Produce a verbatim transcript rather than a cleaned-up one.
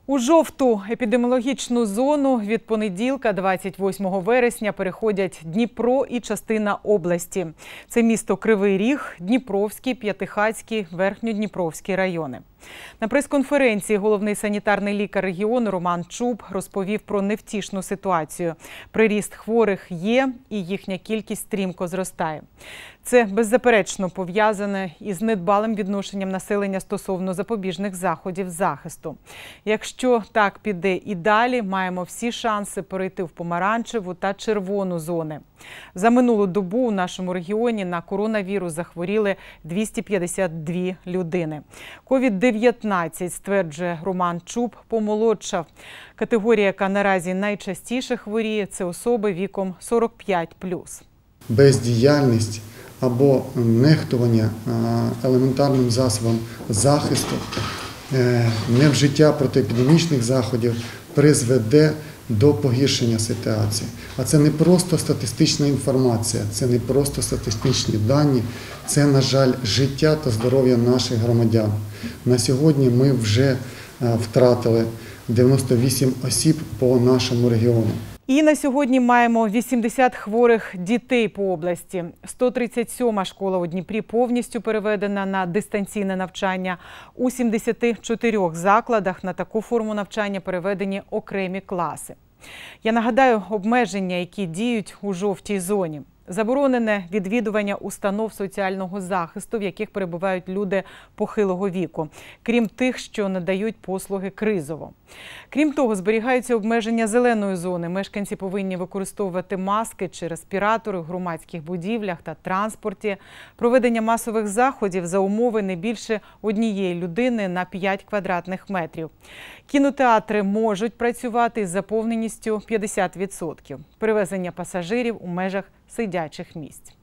У жовту епідеміологічну зону від понеділка, двадцять восьмого вересня, переходять Дніпро і частина області. Це місто Кривий Ріг, Дніпровський, П'ятихатський, Верхньодніпровський райони. На прес-конференції головний санітарний лікар регіону Роман Чуб розповів про невтішну ситуацію. Приріст хворих є і їхня кількість стрімко зростає. Це беззаперечно пов'язане із недбалим відношенням населення стосовно запобіжних заходів захисту. Якщо так піде і далі, маємо всі шанси перейти в помаранчеву та червону зони. За минулу добу у нашому регіоні на коронавірус захворіли двісті п'ятдесят дві людини. ковід дев'ятнадцять, стверджує Роман Чуб, помолодшав. Категорія, яка наразі найчастіше хворіє, це особи віком сорок п'ять плюс. Бездіяльність або нехтування елементарним засобом захисту, невжиття протиепідемічних заходів призведе до погіршення ситуації. А це не просто статистична інформація, це не просто статистичні дані, це, на жаль, життя та здоров'я наших громадян. На сьогодні ми вже втратили дев'яносто вісім осіб по нашому регіону. І на сьогодні маємо вісімдесят хворих дітей по області. сто тридцять сьома школа у Дніпрі повністю переведена на дистанційне навчання. У сімдесяти чотирьох закладах на таку форму навчання переведені окремі класи. Я нагадаю обмеження, які діють у жовтій зоні. Заборонене відвідування установ соціального захисту, в яких перебувають люди похилого віку, крім тих, що надають послуги кризово. Крім того, зберігаються обмеження зеленої зони. Мешканці повинні використовувати маски чи респіратори в громадських будівлях та транспорті. Проведення масових заходів за умови не більше однієї людини на п'ять квадратних метрів. Кінотеатри можуть працювати з заповненістю п'ятдесят відсотків. Перевезення пасажирів у межах сидячих місць.